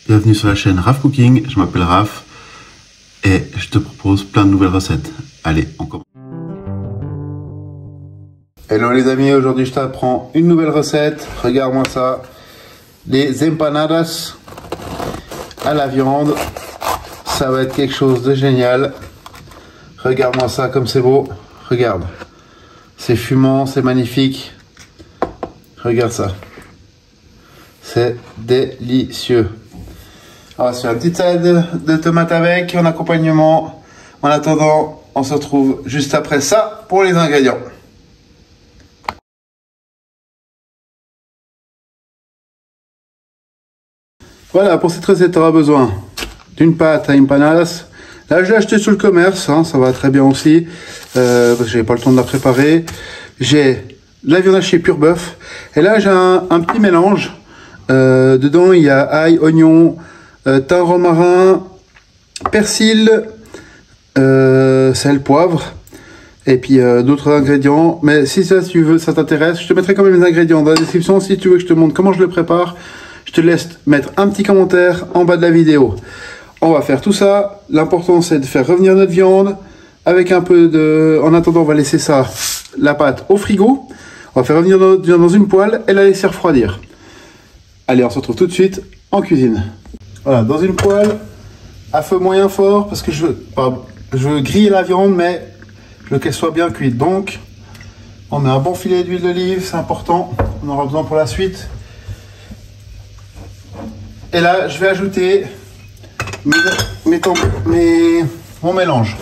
Bienvenue sur la chaîne Raph Cooking, je m'appelle Raph et je te propose plein de nouvelles recettes. Allez, on commence. Hello les amis, aujourd'hui je t'apprends une nouvelle recette. Regarde-moi ça, les empanadas à la viande. Ça va être quelque chose de génial. Regarde-moi ça comme c'est beau. Regarde, c'est fumant, c'est magnifique. Regarde ça, c'est délicieux. On va se faire une petite salade de tomates avec en accompagnement. En attendant, on se retrouve juste après ça pour les ingrédients. Voilà, pour cette recette, tu auras besoin d'une pâte à empanadas. Là, je l'ai acheté sur le commerce, hein, ça va très bien aussi, parce que j'avais pas le temps de la préparer. J'ai de la viande hachée pur bœuf. Et là, j'ai un petit mélange. Dedans, il y a ail, oignon, thym, romarin, persil, sel, poivre, et puis d'autres ingrédients. Mais si ça, tu veux, ça t'intéresse, je te mettrai quand même les ingrédients dans la description. Si tu veux que je te montre comment je le prépare, je te laisse mettre un petit commentaire en bas de la vidéo. On va faire tout ça. L'important, c'est de faire revenir notre viande avec un peu de... En attendant, on va laisser ça, la pâte, au frigo. On va faire revenir notre viande dans une poêle et la laisser refroidir. Allez, on se retrouve tout de suite en cuisine. Voilà, dans une poêle à feu moyen fort, parce que je veux griller la viande, mais je veux qu'elle soit bien cuite. Donc, on met un bon filet d'huile d'olive, c'est important. On aura besoin pour la suite. Et là, je vais ajouter mon mélange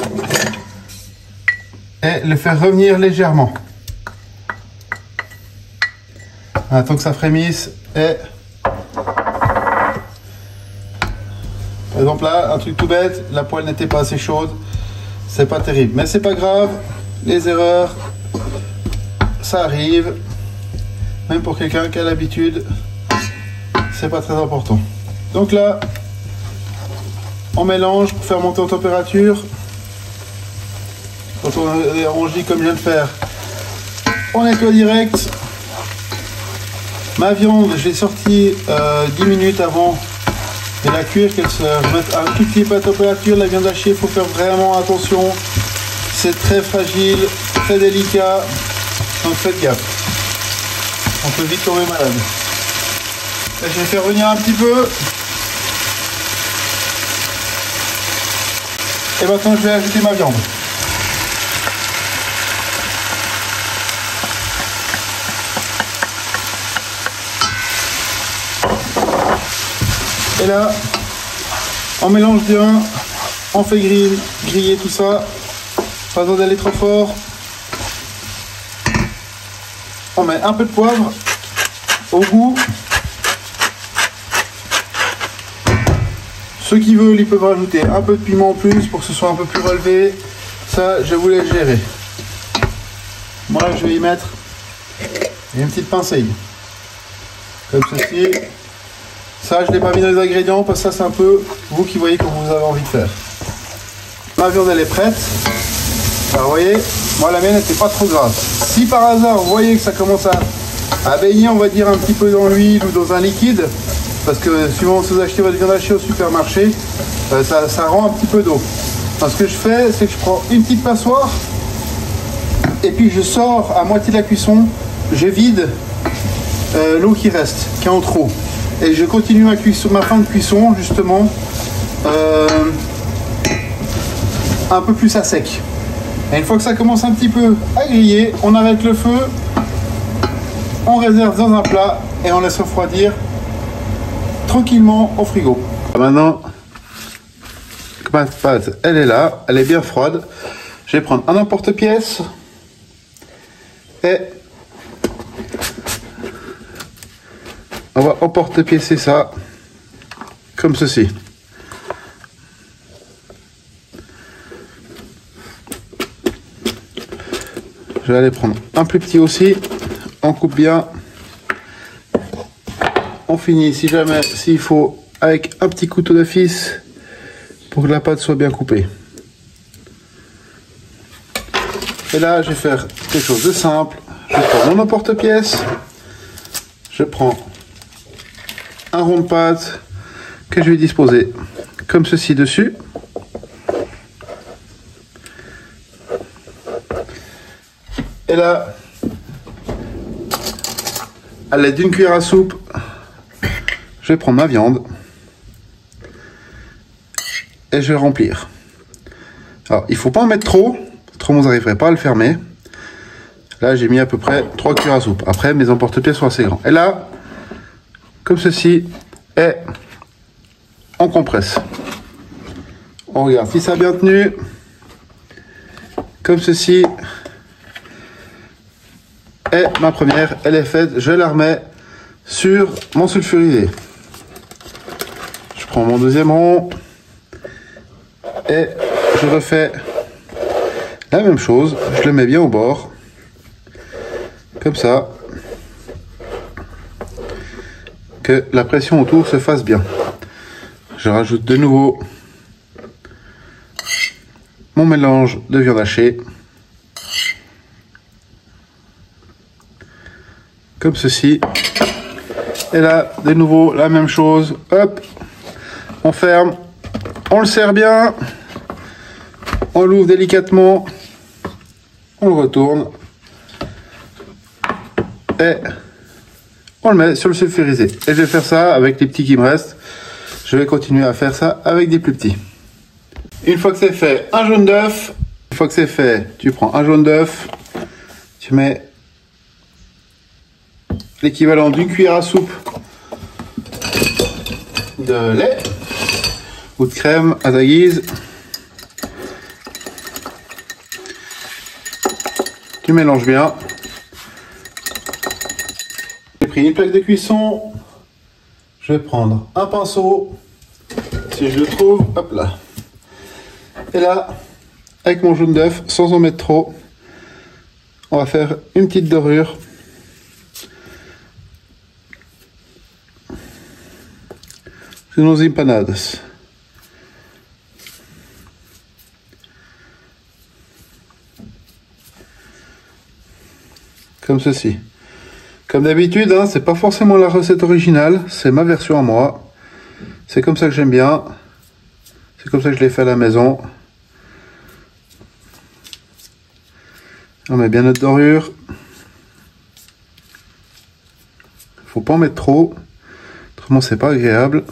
et le faire revenir légèrement. Attends que ça frémisse. Et par exemple là, un truc tout bête, la poêle n'était pas assez chaude, c'est pas terrible, mais c'est pas grave, les erreurs, ça arrive, même pour quelqu'un qui a l'habitude, c'est pas très important. Donc là, on mélange pour faire monter en température. Quand on dit comme je viens de faire, on nettoie direct. Ma viande, je l'ai sortie 10 minutes avant de la cuire, qu'elle se remette un tout petit peu à température. La viande hachée, il faut faire vraiment attention. C'est très fragile, très délicat. Donc faites gaffe. On peut vite tomber malade. Et je vais faire revenir un petit peu. Et maintenant, je vais ajouter ma viande. Et là, on mélange bien, on fait griller tout ça, pas besoin d'aller trop fort. On met un peu de poivre au goût. Ceux qui veulent, ils peuvent rajouter un peu de piment en plus pour que ce soit un peu plus relevé. Ça, je vous laisse gérer. Moi, je vais y mettre une petite pincée, comme ceci. Ça, je ne l'ai pas mis dans les ingrédients parce que ça, c'est un peu vous qui voyez comme vous avez envie de faire. Ma viande, elle est prête. Alors, vous voyez, moi, la mienne n'était pas trop grasse. Si par hasard, vous voyez que ça commence à baigner, on va dire, un petit peu dans l'huile ou dans un liquide, parce que suivant si vous achetez votre viande hachée au supermarché, ça rend un petit peu d'eau. Ce que je fais, c'est que je prends une petite passoire et puis je sors à moitié de la cuisson, je vide l'eau qui reste, qui est en trop. Et je continue ma fin de cuisson justement un peu plus à sec. Et une fois que ça commence un petit peu à griller, on arrête le feu, on réserve dans un plat et on laisse refroidir tranquillement au frigo. Maintenant, ma pâte, elle est là, elle est bien froide. Je vais prendre un emporte-pièce et on va emporte-piécer ça comme ceci. Je vais aller prendre un plus petit aussi. On coupe bien. On finit si jamais, s'il faut, avec un petit couteau de fils pour que la pâte soit bien coupée. Et là, je vais faire quelque chose de simple. Je prends mon emporte-pièce. Je prends un rond de pâte que je vais disposer comme ceci dessus. Et là, à l'aide d'une cuillère à soupe, je vais prendre ma viande et je vais remplir. Alors, il ne faut pas en mettre trop, autrement vous n'arriverez pas à le fermer. Là, j'ai mis à peu près 3 cuillères à soupe. Après, mes emporte-pièce sont assez grands. Et là, comme ceci, et on compresse. On regarde si ça a bien tenu. Comme ceci. Et ma première, elle est faite. Je la remets sur mon sulfurisé. Je prends mon deuxième rond. Et je refais la même chose. Je le mets bien au bord. Comme ça. Que la pression autour se fasse bien. Je rajoute de nouveau mon mélange de viande hachée. Comme ceci. Et là, de nouveau, la même chose. Hop, on ferme, on le serre bien, on l'ouvre délicatement, on le retourne et on le met sur le sulfurisé. Et je vais faire ça avec les petits qui me restent. Je vais continuer à faire ça avec des plus petits. Une fois que c'est fait, un jaune d'œuf. Une fois que c'est fait, tu prends un jaune d'œuf, tu mets l'équivalent d'une cuillère à soupe de lait ou de crème à ta guise. Tu mélanges bien. J'ai pris une plaque de cuisson. Je vais prendre un pinceau, si je le trouve, hop là. Et là, avec mon jaune d'œuf, sans en mettre trop, on va faire une petite dorure. Sur nos empanadas. Comme ceci. Comme d'habitude, hein, c'est pas forcément la recette originale, c'est ma version à moi. C'est comme ça que j'aime bien. C'est comme ça que je l'ai fait à la maison. On met bien notre dorure. Faut pas en mettre trop, autrement c'est pas agréable.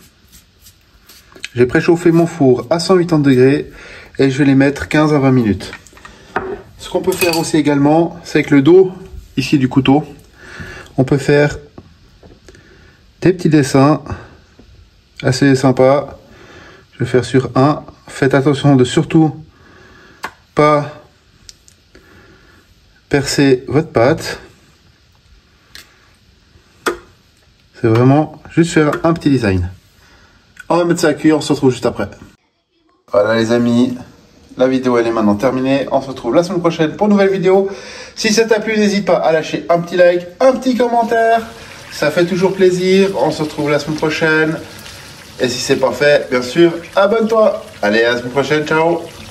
J'ai préchauffé mon four à 180 degrés et je vais les mettre 15 à 20 minutes. Ce qu'on peut faire aussi également, c'est avec le dos ici du couteau, on peut faire des petits dessins assez sympas. Je vais faire sur un. Faites attention de surtout pas percer votre pâte. C'est vraiment juste faire un petit design. On va mettre ça à cuire, on se retrouve juste après. Voilà les amis, la vidéo elle est maintenant terminée. On se retrouve la semaine prochaine pour une nouvelle vidéo. Si ça t'a plu, n'hésite pas à lâcher un petit like, un petit commentaire. Ça fait toujours plaisir. On se retrouve la semaine prochaine. Et si c'est pas fait, bien sûr, abonne-toi. Allez, à la semaine prochaine, ciao.